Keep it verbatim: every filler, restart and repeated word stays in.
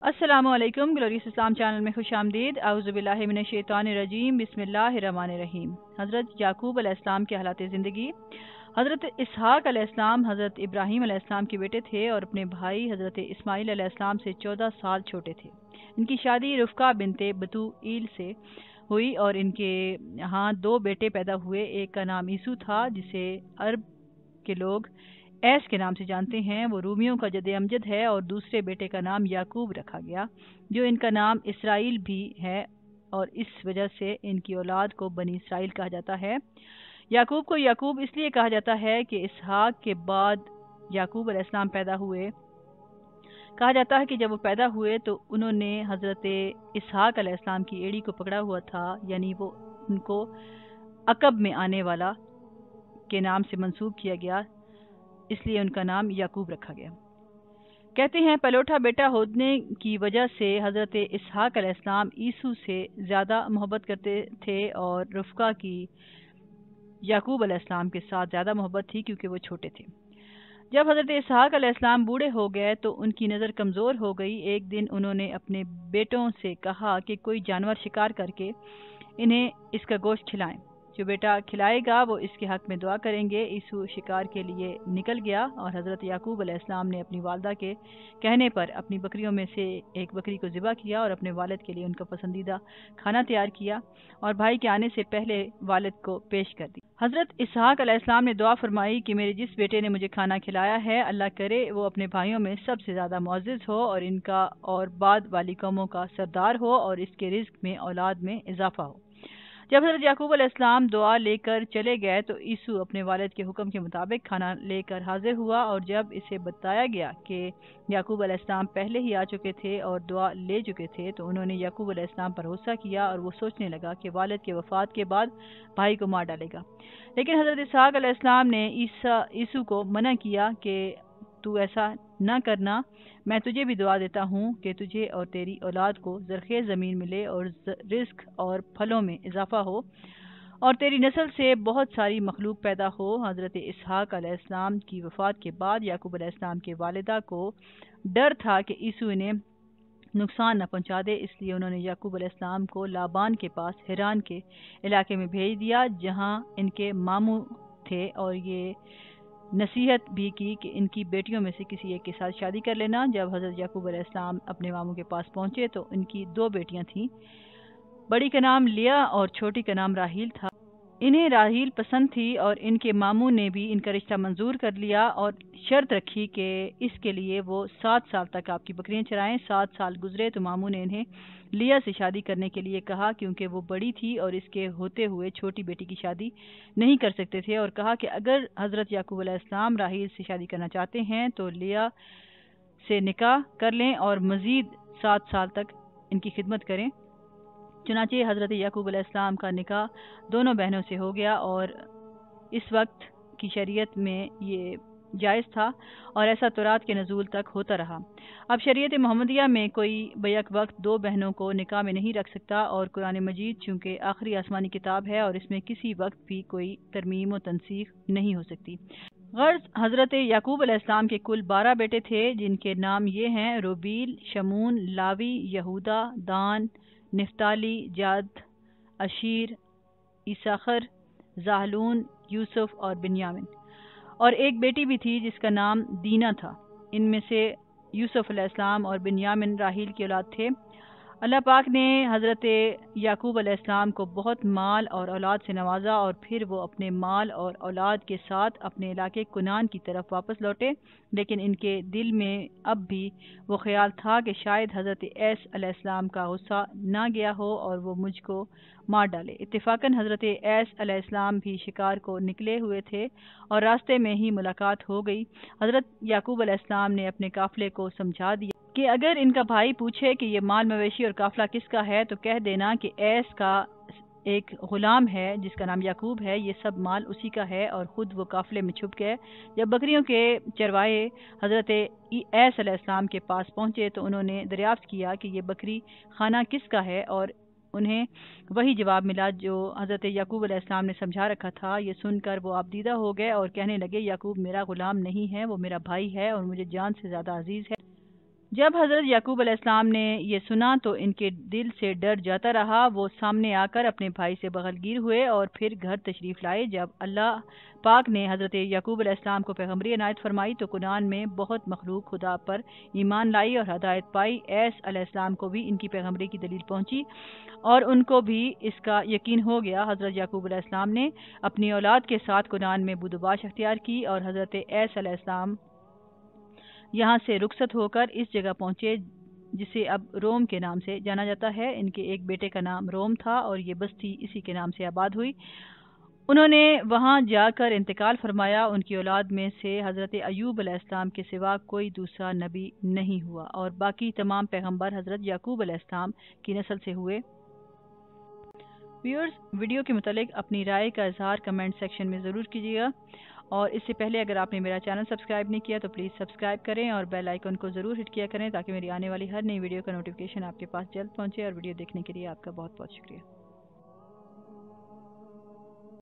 अस्सलामु अलैकुम। ग्लोरियस इस्लाम चैनल में खुश आमदीद। आऊज़ु बिल्लाहि मिनश शैतानिर रजीम। बिस्मिल्लाहिर रहमानिर रहीम। हज़रत याकूब अलैहिस्सलाम के हालात ज़िंदगी। हज़रत इसहाक़ अलैहिस्सलाम हज़रत इब्राहीम अलैहिस्सलाम के बेटे थे और अपने भाई हज़रत इस्माईल अलैहिस्सलाम से चौदह साल छोटे थे। इनकी शादी रुफ़का बिनते बतूईल से हुई और इनके यहाँ दो बेटे पैदा हुए। एक का नाम ईसू था, जिसे अरब के लोग ऐस के नाम से जानते हैं। वो रूमियों का जद अमजद है। और दूसरे बेटे का नाम याकूब रखा गया, जो इनका नाम इसराइल भी है, और इस वजह से इनकी औलाद को बनी इसराइल कहा जाता है। याकूब को याकूब इसलिए कहा जाता है कि इसहाक के बाद याकूब अलैहिस्सलाम पैदा हुए। कहा जाता है कि जब वो पैदा हुए तो उन्होंने हजरत इसहाक अलैहिस्सलाम की एड़ी को पकड़ा हुआ था, यानी वो उनको अकब में आने वाला के नाम से मंसूब किया गया, इसलिए उनका नाम याकूब रखा गया। कहते हैं पलोठा बेटा होने की वजह से हजरत इसहाक अलैहिस्सलाम ईसू से ज्यादा मोहब्बत करते थे और रुफ़का की याकूब अलैहिस्सलाम के साथ ज्यादा मोहब्बत थी, क्योंकि वो छोटे थे। जब हजरत इसहाक अलैहिस्सलाम बूढ़े हो गए तो उनकी नज़र कमज़ोर हो गई। एक दिन उन्होंने अपने बेटों से कहा कि कोई जानवर शिकार करके इन्हें इसका गोश्त खिलाएं। जो बेटा खिलाएगा वो इसके हक में दुआ करेंगे। ईसू शिकार के लिए निकल गया और हज़रत याकूब अलैहिस्सलाम ने अपनी वालदा के कहने पर अपनी बकरियों में से एक बकरी को ज़िबा किया और अपने वालिद के लिए उनका पसंदीदा खाना तैयार किया और भाई के आने से पहले वालिद को पेश कर दी। हज़रत इसहाक अलैहिस्सलाम ने दुआ फरमाई कि मेरे जिस बेटे ने मुझे खाना खिलाया है, अल्लाह करे वो अपने भाइयों में सबसे ज़्यादा मुअज़्ज़ज़ हो और इनका और बाद वाली कौमों का सरदार हो और इसके रिज़्क़ में औलाद में इजाफा हो। जब हज़रत याकूब अलैहिस्सलाम दुआ लेकर चले गए तो ईसू अपने वालिद के हुक्म के मुताबिक खाना लेकर हाजिर हुआ, और जब इसे बताया गया कि याकूब अलैहिस्सलाम पहले ही आ चुके थे और दुआ ले चुके थे तो उन्होंने याकूब अलैहिस्सलाम पर गुस्सा किया और वो सोचने लगा कि वालिद के वफात के बाद भाई को मार डालेगा। लेकिन हज़रत इसहाक अलैहिस्सलाम ने ईसा ईसू को मना किया कि तू ऐसा न करना, मैं तुझे भी दुआ देता हूँ कि तुझे और तेरी औलाद को ज़रख़ेज़ ज़मीन मिले और रिज़्क़ और फलों में इजाफा हो और तेरी नस्ल से बहुत सारी मखलूक पैदा हो। हज़रत इसहाक अलैहिस्सलाम की वफ़ात के बाद याकूब अलैहिस्सलाम के वालिदा को डर था कि ईसू इन्हें नुकसान न पहुंचा दे, इसलिए उन्होंने याकूब अलैहिस्सलाम को लाबान के पास हिरान के इलाके में भेज दिया, जहां इनके मामू थे, और ये नसीहत भी की कि इनकी बेटियों में से किसी एक के साथ शादी कर लेना। जब हज़रत याकूब अलैहिस्सलाम अपने मामू के पास पहुंचे तो इनकी दो बेटियां थीं। बड़ी का नाम लिया और छोटी का नाम राहील था। इन्हें राहील पसंद थी और इनके मामू ने भी इनका रिश्ता मंजूर कर लिया और शर्त रखी कि इसके लिए वो सात साल तक आपकी बकरियां चराएं। सात साल गुजरे तो मामू ने इन्हें लिया से शादी करने के लिए कहा, क्योंकि वो बड़ी थी और इसके होते हुए छोटी बेटी की शादी नहीं कर सकते थे, और कहा कि अगर हज़रत याकूब अलैहिस्सलाम राहील से शादी करना चाहते हैं तो लिया से निकाह कर लें और मजीद सात साल तक इनकी खिदमत करें। चुनाचे हज़रत याकूब अलैहिस्सलाम का निकाह दोनों बहनों से हो गया और इस वक्त की शरीयत में ये जायज़ था और ऐसा तौरात के नज़ूल तक होता रहा। अब शरीयत मोहम्मदिया में कोई बैक वक्त दो बहनों को निकाह में नहीं रख सकता, और कुरान मजीद चूँकि आखिरी आसमानी किताब है और इसमें किसी वक्त भी कोई तरमीम व तनसीख नहीं हो सकती। गर्ज हज़रत याकूब अलैहिस्सलाम के कुल बारह बेटे थे, जिनके नाम ये हैं रूबील, शमून, लावी, यहूदा, दान, निफ्ताली, जाद, अशीर, इसाखर, ज़ाहलून, यूसुफ और बिन्यामिन। और एक बेटी भी थी जिसका नाम दीना था। इनमें से यूसुफ अलैहिस्सलाम और बिन्यामिन राहील की औलाद थे। अल्लाह पाक ने हज़रत याकूब अलैहिस्सलाम को बहुत माल और औलाद से नवाजा और फिर वो अपने माल और औलाद के साथ अपने इलाके कुनान की तरफ वापस लौटे, लेकिन इनके दिल में अब भी वो ख्याल था कि शायद हज़रत ऐस अलैहिस्सलाम का गुस्सा ना गया हो और वो मुझको मार डाले। इत्तेफाकन हज़रत ऐस अलैहिस्सलाम भी शिकार को निकले हुए थे और रास्ते में ही मुलाकात हो गई। हज़रत याकूब अलैहिस्सलाम ने अपने काफिले को समझा दिया कि अगर इनका भाई पूछे कि ये माल मवेशी और काफिला किसका है तो कह देना कि ऐस का एक गुलाम है जिसका नाम याकूब है, ये सब माल उसी का है, और खुद वो काफिले में छुप गए। जब बकरियों के चरवाहे हज़रत ऐस अलैहिस्सलाम के पास पहुंचे तो उन्होंने दरियाफ्त किया कि ये बकरी खाना किसका है, और उन्हें वही जवाब मिला जो हज़रत याकूब अलैहिस्सलाम ने समझा रखा था। ये सुनकर वो आबदीदा हो गए और कहने लगे, याकूब मेरा गुलाम नहीं है, वो मेरा भाई है और मुझे जान से ज़्यादा अजीज़ है। جب حضرت یعقوب علیہ السلام نے یہ سنا تو ان کے دل سے ڈر جاتا رہا. وہ سامنے آ کر اپنے بھائی سے بغلگیر ہوئے اور پھر گھر تشریف لائے. جب اللہ پاک نے حضرت یعقوب علیہ السلام کو پیغمبری عنایت فرمائی تو کنعان میں بہت مخلوق خدا پر ایمان لائی اور ہدایت پائی. ایس علیہ السلام کو بھی ان کی پیغمبری کی دلیل پہنچی اور ان کو بھی اس کا یقین ہو گیا. حضرت یعقوب علیہ السلام نے اپنی اولاد کے ساتھ کنعان میں بدوباش اختیار کی اور حضرت ایس علیہ السلام یہاں سے رخصت ہو کر اس جگہ پہنچے جسے اب روم کے نام سے جانا جاتا ہے. ان کے ایک بیٹے کا نام روم تھا اور یہ بستی اسی کے نام سے آباد ہوئی. انہوں نے وہاں جا کر انتقال فرمایا. ان کی اولاد میں سے حضرت ایوب علیہ السلام کے سوا کوئی دوسرا نبی نہیں ہوا اور باقی تمام پیغمبر حضرت یعقوب علیہ السلام کی نسل سے ہوئے. ویورز، ویڈیو کے متعلق اپنی رائے کا اظہار کمنٹ سیکشن میں ضرور کیجیے گا اور اس سے پہلے اگر آپ نے میرا چینل سبسکرائب نہیں کیا تو پلیز سبسکرائب کریں اور بیل آئیکن کو ضرور ہٹ کیا کریں تاکہ میری آنے والی ہر نئی ویڈیو کا نوٹیفیکیشن آپ کے پاس جلد پہنچے. اور ویڈیو دیکھنے کے لیے آپ کا بہت بہت شکریہ.